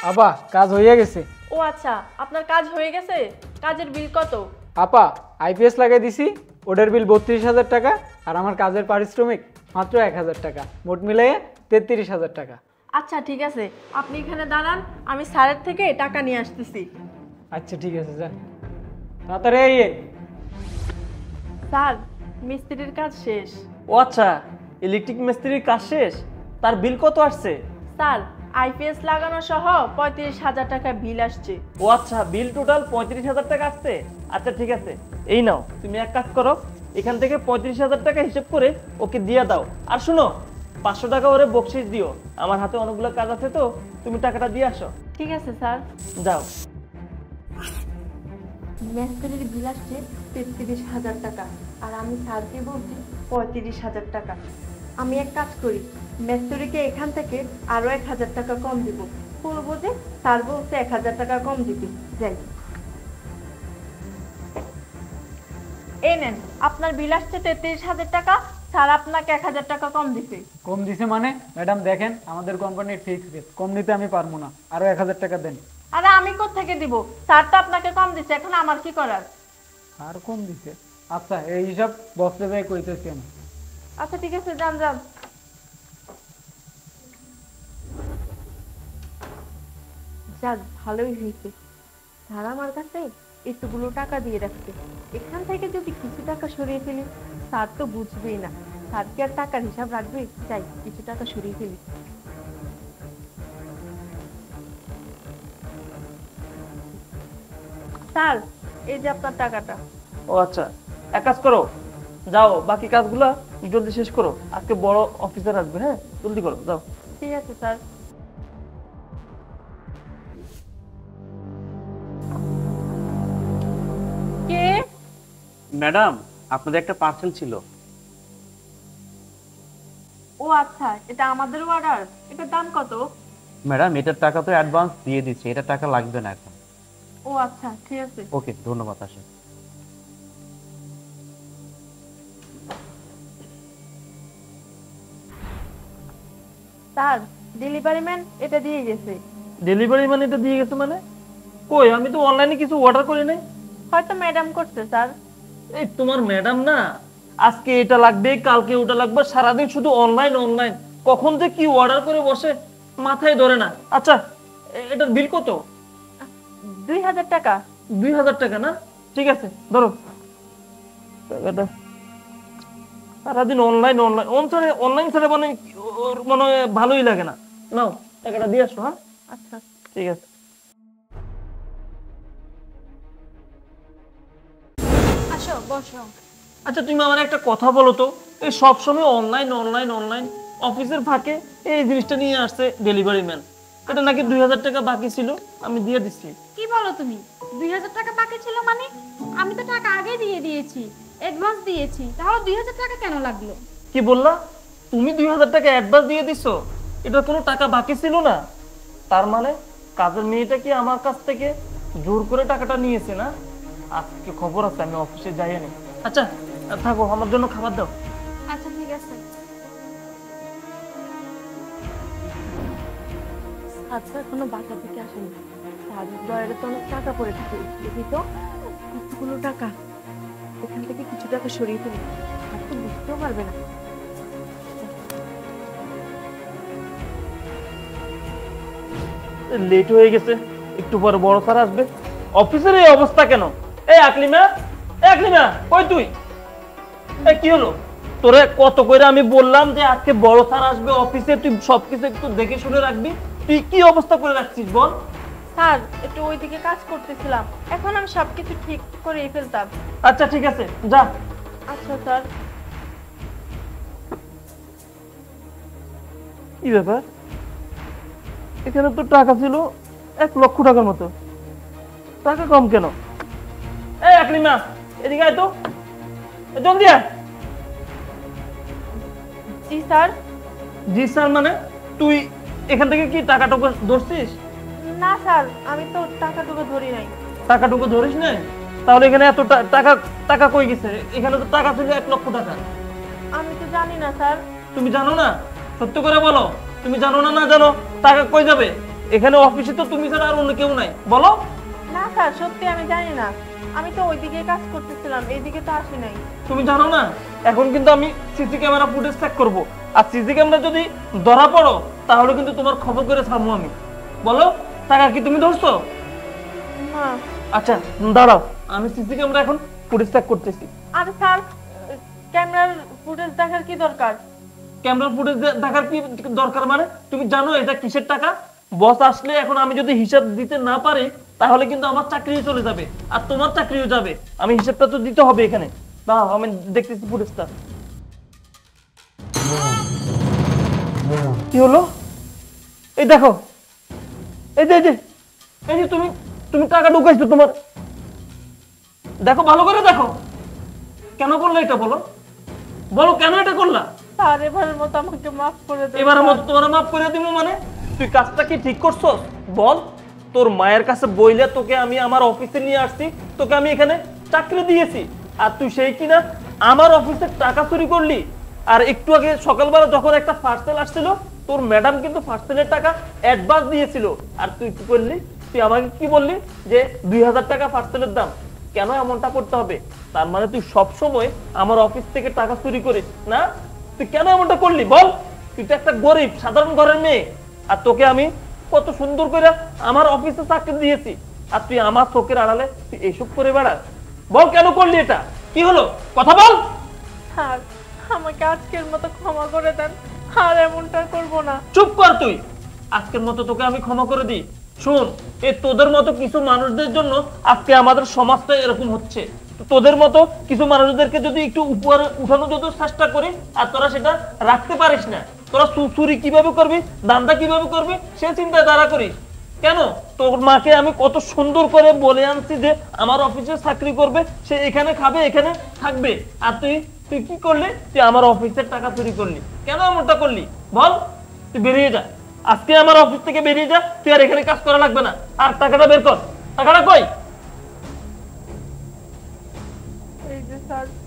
আপা কাজ হয়ে গেছে। ও আচ্ছা, আপনার কাজ হয়ে গেছে। কাজের বিল কত? আপা আইপিএস লাগাই দিছি, ওটার বিল 32,000 টাকা, আর আমার কাজের পারিশ্রমিক মাত্র 1,000 টাকা, মোট মিলিয়ে 33,000 টাকা। আচ্ছা ঠিক আছে, আপনি এখানে দাঁড়ান, আমি স্যারের থেকে টাকা নিয়ে আসতেছি। আচ্ছা ঠিক আছে, যান তাড়াতাড়ি আইয়ে। স্যার, মিস্ত্রির কাজ শেষ। ও আচ্ছা, ইলেকট্রিক মিস্ত্রির কাজ শেষ। তার বিল কত আসছে? স্যার, আইপিএস লাগানো সহ 35,000 টাকা বিল আসছে। ও আচ্ছা, বিল টোটাল 35,000 টাকা আসছে। আচ্ছা ঠিক আছে, এই নাও, তুমি এক কাজ করো, এখান থেকে 35,000 টাকা হিসেব করে ওকে দিয়ে দাও। আর শুনো, 500 টাকা ওরে বকশিস দিও। আমার হাতে অনেকগুলো কাজ আছে, তো তুমি টাকাটা দিয়ে আসো। ঠিক আছে স্যার। যাও। মিস্ত্রির বিল আসছে 33,000 টাকা, আর আমি স্যারকে বলছি 35,000 টাকা। আমি এক কাজ করি, মিস্ত্রিকে এখান থেকে আরো 1,000 টাকা কম দিব। বলবো যে স্যার বলছে 1,000 টাকা কম দিবি। যাই, এই নেন, আপনার বিল আসছে 33,000 টাকা, স্যার আপনাকে 1,000 টাকা কম দিবে। কম দিছে মানে? ম্যাডাম দেখেন, আমাদের কোম্পানির ফিক্স রেট, কম নিতে আমি পারবো না, আরো 1,000 টাকা দেন। আরে আমি কোত্থেকে দিব? স্যার তো আপনাকে কম দিচ্ছে, এখন আমার কি করার? আর কম দিছে? আচ্ছা এই হিসাব বসতে যাই কইতেছি আমি। আচ্ছা ঠিক আছে, যান যান। যাক, ভালোই হয়েছে, স্যার আমার কাছে এতগুলো টাকা দিয়ে রাখছে। এখান থেকে যদি কিছু টাকা সরিয়ে ফেলি, স্যার তো বুঝবেই না। স্যার কি আর টাকার হিসাব রাখবে? চাই কিছু টাকা সরিয়ে ফেলি। স্যার, এই যে আপনার টাকাটা। ও আচ্ছা, এক কাজ করো, যাও বাকি কাজগুলো জলদি শেষ করো। আজকে বড় অফিসার আসবে, হ্যাঁ জলদি করো, যাও। ঠিক আছে স্যার। কে? ম্যাডাম, আপনাদের একটা পার্সেল ছিল। ও আচ্ছা, এটা আমাদের অর্ডার। এটার দাম কত? ম্যাডাম, এটার টাকা তো অ্যাডভান্স দিয়ে দিচ্ছি, এটা টাকা লাগবে না এখন। ও আচ্ছা, ঠিক আছে। ওকে, ধন্যবাদ। আসেন। স্যার, ডেলিভারি ম্যান এটা দিয়ে গেছে। ডেলিভারি মানে এটা দিয়ে গেছে মানে? কই, আমি তো অনলাইনে কিছু অর্ডার করি নাই। হয়তো ম্যাডাম করছে স্যার। এই তোমার ম্যাডাম না, আজকে এটা লাগবে, কালকে ওটা লাগবে, সারাদিন শুধু অনলাইন অনলাইন। কখন যে কি অর্ডার করে বসে মাথায় ধরে না। আচ্ছা, এটার বিল কত? 2,000 টাকা। 2,000 টাকা না? ঠিক আছে, ধরো টাকাটা। সারাদিন অনলাইন অনলাইন অনলাইন ছাড়া মানে ওর মনে হয় ভালোই লাগে না। নাও, টাকাটা দিয়ে আসো। হ্যাঁ আচ্ছা ঠিক আছে। আসো, বসো। আচ্ছা, তুমি আমার একটা কথা বলো তো, এই সবসময় অনলাইন অনলাইন অনলাইন, অফিসের ফাঁকে এই জিনিসটা নিয়ে আসছে ডেলিভারি ম্যান। এটা নাকি 2,000 টাকা বাকি ছিল, আমি দিয়ে দিচ্ছি। কি বলো তুমি? 2,000 টাকা বাকি ছিল মানে? আমি তো টাকা আগে দিয়ে দিয়েছি, অ্যাডভান্স দিয়েছি, তাহলে 2,000 টাকা কেন লাগলো? কি বললা? তুমি 2,000 টাকা অ্যাডভান্স দিয়ে দিছো? এটা কোনো টাকা বাকি ছিল না? তার মানে কাজের মেয়েটা কি আমার কাছ থেকে জোর করে টাকাটা নিয়েছে না? আজকে খবর আছে, আমি অফিসে যাইনি। আচ্ছা থাকো, আমার জন্য খাবার দাও। আচ্ছা ঠিক আছে। আচ্ছা, এখনো বাসা থেকে আসেনি। স্যারের ডয়ারে তো অনেক টাকা পড়ে থাকে, দেখি তো কতগুলো টাকা। এখান থেকে কিছু টাকা সরিয়ে ফেলি, আর তো বুঝতেও পারবে না। লেট হয়ে গেছে, একটু পরে বড় স্যার আসবে। অফিসের এই অবস্থা কেন? এই আকলিমা, এই আকলিমা, কই তুই? এই কি হলো? তোরে কত করে আমি বললাম যে আজকে বড় স্যার আসবে অফিসে, তুই সবকিছু একটু দেখে শুনে রাখবি। তুই কি অবস্থা করে রাখছিস বল? স্যার, একটু ওইদিকে কাজ করতেছিলাম, এখন আমি সবকিছু ঠিক করে ফেলতাম। আচ্ছা ঠিক আছে, যা। আচ্ছা স্যার। কি ব্যাপার? এখানে তো টাকা ছিল 1,00,000 টাকার মতো, টাকা কম কেন? এই আকলিমা, এদিকে আয় তো, জলদি আয়। জি স্যার। জি স্যার মানে? তুই এখান থেকে কি টাকাটুকু ধরছিস? না স্যার, আমি তো টাকাটুকু ধরি নাই। টাকাটুকু ধরিস না? তাহলে এখানে এত টাকা টাকা কই গেছে? এখানে তো টাকা ছিল 1,00,000 টাকা। আমি তো জানি না স্যার। তুমি জানো না? সত্য করে বলো, তুমি জানো না? না জানো টাকা কই যাবে? এখানে অফিসে তো তুমি ছাড়া আর অন্য কেউ নাই, বলো। না স্যার, সত্যি আমি জানি না, আমি তো ওইদিকে কাজ করতেছিলাম, এইদিকে তো আসি নাই। তুমি জানো না, এখন কিন্তু আমি সিসি ক্যামেরা ফুটেজ চেক করব, আর সিসি ক্যামেরা যদি ধরা পড়ো তাহলে কিন্তু তোমার খবর করে ছাড়বো আমি। বলো, টাকা কি তুমি ধরছো? না। আচ্ছা দাঁড়াও, আমি সিসি ক্যামেরা এখন ফুটেজ চেক করতেছি। আরে স্যার, ক্যামেরার ফুটেজ দেখার কি দরকার? ক্যামেরা ফুটেজ দেখার কি দরকার মানে? তুমি জানো এটা কিসের টাকা? বস আসলে এখন আমি যদি হিসাব দিতে না পারি তাহলে কিন্তু আমার চাকরিও চলে যাবে আর তোমার চাকরিও যাবে। আমি হিসাবটা তো দিতে হবে এখানে। দাঁড়াও, আমি দেখতেছি ফুটেজটা। কি হলো? এই দেখো, এই যে এই যে তুমি তুমি টাকা ঢুকাইছো তোমার। দেখো, ভালো করে দেখো। কেন করলে এটা? বলো বলো, কেন এটা করলা? স্যার, এবারের মতো আমাকে মাফ করে দেন। এবারের মতো তোমার মাফ করে দিব মানে? তুই কাজটা কি ঠিক করছস? বল। তোর মায়ের কাছে বইলে তোকে আমি আমার অফিসে নিয়ে আসছি, তোকে আমি এখানে চাকরি দিয়েছি, আর তুই সেই কিনা আমার অফিসে টাকা চুরি করলি। আর একটু আগে সকালবেলা যখন একটা পার্সেল আসছিল, তোর ম্যাডাম কিন্তু পার্সেলের টাকা অ্যাডভান্স দিয়েছিল, আর তুই কি করলি? তুই আমাকে কি বললি যে 2000 টাকা পার্সেলের দাম। কেন এমনটা করতে হবে? তার মানে তুই সব সময় আমার অফিস থেকে টাকা চুরি করিস না? তুই কেন এমনটা করলি বল? তুই তো একটা গরিব সাধারণ ঘরের মেয়ে, আর তোকে আমি কত সুন্দর করে আমার অফিসে চাকরি দিয়েছি, আর তুই আমার চোখের আড়ালে তুই এইসব করে বেড়াস। বল, কেন করলি এটা? কি হলো? কথা বল। স্যার, আমাকে আজকের মতো ক্ষমা করে দেন, আর এমনটা করব না। চুপ কর তুই। আজকের মতো তোকে আমি ক্ষমা করে দিই। শুন, এই তোদের মতো কিছু মানুষদের জন্য আজকে আমাদের সমাজটা এরকম হচ্ছে। তোদের মতো কিছু মানুষদেরকে যদি একটু উপরে উঠানো যদি চেষ্টা করি, আর তোরা সেটা রাখতে পারিস না, তোরা চুরি কিভাবে করবি, দান্দা কিভাবে করবি, সে চিন্তায় দাঁড়া করিস। কেন? তোর মাকে আমি কত সুন্দর করে বলে আনছি যে আমার অফিসে চাকরি করবে, সে এখানে খাবে, এখানে থাকবে, আর তুই তুই কি করলি? তুই আমার অফিসের টাকা চুরি করলি। কেন এমনটা করলি বল? তুই বেরিয়ে যা, আজকে আমার অফিস থেকে বেরিয়ে যা। তুই আর এখানে কাজ করা লাগবে না। আর টাকাটা বের কর। টাকাটা কই? এই যে স্যার,